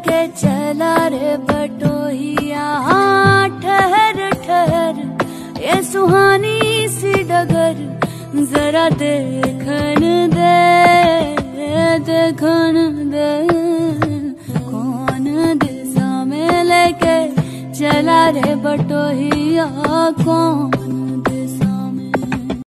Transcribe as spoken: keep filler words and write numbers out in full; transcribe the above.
लेके चला रे बटोहिया। हाँ ठहर ठहर ये सुहानी सी डगर जरा देखन दे देखन दे। कौन दिशा में लेके चला रे बटोहिया कौन दे।